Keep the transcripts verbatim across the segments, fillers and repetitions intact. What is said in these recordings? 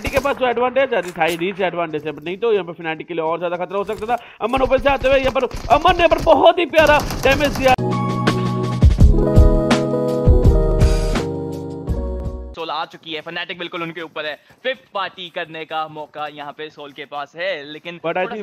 फिनाटिक के पास जो एडवांटेज है हाई रीच एडवांटेज है, नहीं तो यहाँ पर फिनाटिक के लिए और ज्यादा खतरा हो सकता था। अमन ऊपर से आते हुए यहाँ पर अमन ने पर बहुत ही प्यारा डैमेज दिया। सोल आ चुकी है, फनाटिक बिल्कुल उनके ऊपर है, फिफ्थ पार्टी करने का मौका यहाँ पे सोल के पास है, लेकिन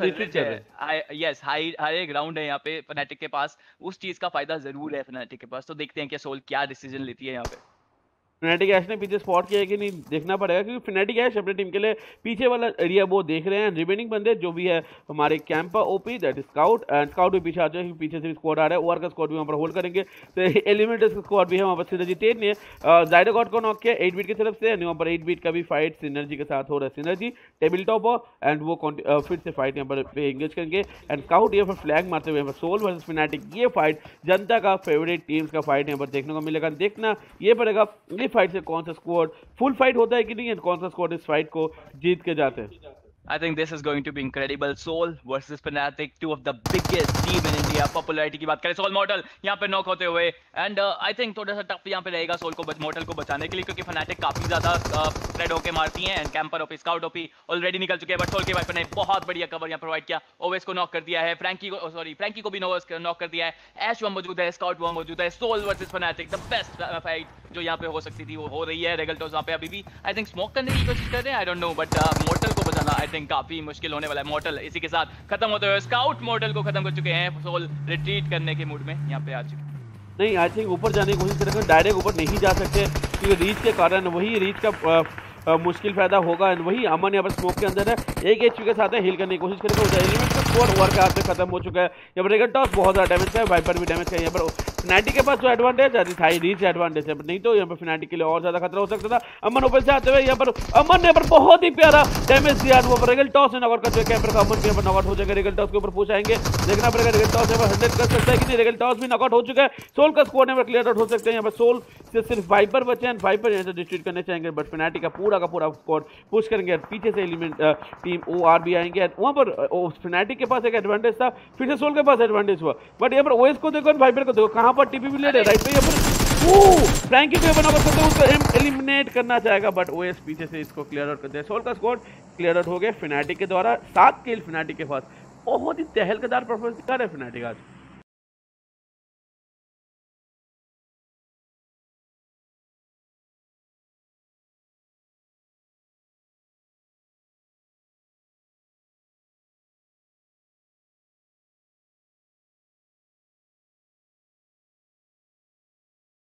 यस हाई हर एक राउंड है यहाँ पे फनाटिक के पास, उस चीज का फायदा जरूर है फनाटिक के पास। तो देखते हैं कि सोल क्या डिसीजन लेती है यहाँ पे। फिनाटिक ऐश ने पीछे स्पॉट किया है कि नहीं देखना पड़ेगा, क्योंकि फिनाटिक ऐश अपनी टीम के लिए पीछे वाला एरिया वो देख रहे हैं। रिमेनिंग बंदे जो भी है हमारे camper OP that scout and scout भी पीछे आ जाए, पीछे से भी स्क्वाड आ रहा है, ओआर का स्क्वाड भी वहाँ पर होल्ड करेंगे। तो एलिमेंट्स का स्क्वाड भी है वहाँ पर। सिनर्जी टेन ने जायडो गॉड को नॉक किया एट बीट की तरफ से, वहाँ पर एट बीट का भी फाइट सिनर्जी के साथ हो रहा है। सिनर्जी टेबल टॉपर एंड वो फिर से फाइट यहाँ पर एंगेज करेंगे एंड स्काउट यहाँ पर फ्लैग मारते हुए सोल वर्सेस फिनाटिक, ये फाइट जनता का फेवरेट टीम्स का फाइट यहाँ पर देखने को मिलेगा। देखना ये पड़ेगा फाइट से कौन सा स्क्वाड फुल फाइट होता है कि नहीं, कौन सा स्क्वाड इस फाइट को जीत के जाते हैं। I think this is going to be incredible. Soul versus Fnatic, two of the biggest team in India. Popularity की बात करें, Soul Mortal यहाँ पे नॉक होते हुए एंड आई थिंक थोड़ा सा टफ यहाँ पे रहेगा सोल को मॉर्टल को बचाने के लिए, क्योंकि Fnatic काफी ज्यादा स्प्रेड होके मारती हैं and camper OP scout OP already निकल चुके हैं, बट सोल के वाइपर ने बहुत बढ़िया कवर यहाँ प्रोवाइड किया। ओवेस को नॉक कर दिया है, फ्रैंकी को सॉरी फ्रैंकी को भी नॉक कर दिया है, ऐश वहाँ मौजूद है, स्काउट वहाँ मौजूद है। Soul versus Fnatic, the best fight जो यहाँ पे हो सकती थी वो हो रही है। रेगल्टोस वहाँ पे अभी भी आई थिंक स्मोक करने की कोशिश कर रहे हैं, I don't know, but mortal को बचाना आई थिंक काफी मुश्किल होने वाला है। मॉर्टल इसी के साथ खत्म होते हुए स्काउट मॉर्टल को खत्म कर चुके हैं। सोल रिट्रीट करने के मूड में यहाँ पे आ चुके हैं। नहीं आई थिंक ऊपर जाने की कोशिश करेंगे, डायरेक्ट ऊपर नहीं जा सकते क्योंकि रीच के कारण वही रीच का आ, आ, मुश्किल पैदा होगा। वही अमन यहाँ पर स्मोक के अंदर है, एक एचपी के साथ है, हील करने की कोशिश करेंगे। उधर एलिमेंट का स्कोर ओवर के हाथ में खत्म हो चुका है। यहाँ पर रेगल टॉस बहुत ज्यादा डैमेज है, वाइपर भी डैमेज है। यहाँ पर फिनाटिक के पास जो एडवांटेज है हाई रीच एडवांटेज है, नहीं तो यहाँ पर फिनाटिक के लिए और ज्यादा खतरा हो सकता था। अमन ऊपर से आते हुए यहाँ पर अमन ने पर बहुत ही प्यारा डैमेज दिया। वो रेगल टॉस ने नॉकआउट करते हुए कैंपर का अमन यहाँ पर नॉकआउट हो जाएगा। रेगल टॉस के ऊपर पूछ आएंगे, देखना पड़ेगा रेगल टॉस यहाँ पर हंड्रेड कर सकता है कि नहीं। रेगल टॉस भी नॉकआउट हो चुका है, सोल का स्कोर यहाँ पर क्लियर आउट हो सकते हैं। यहाँ पर सोल से सिर्फ वाइपर बचे हैं, वाइपर यहाँ से डिस्ट्रीट करने चाहेंगे, बट फिनाटिक का पूरा का पूरा स्कोर पुश करेंगे। पीछे से एलिमेंट टीम ओ आर भी आएंगे, वहां पर फिनाटिक के पास एक एडवांटेज था, फिर से सोल के पास एडवांटेज हुआ। बट यहाँ पर ओएस को देखो, वाइपर को देखो, कहां पर टीपी भी ले रहे राइट पे। यहाँ पर ओ फ्रैंकी को बना कर उसको एलिमिनेट करना चाहेगा, बट ओएस पीछे से इसको क्लियर आउट करते हैं। सोल का स्कोर क्लियर आउट हो गया फिनाटिक के द्वारा, सात किल फिनाटिक के पास। बहुत ही तहलकेदार परफॉर्मेंस कर रहे हैं फिनाटिक आज।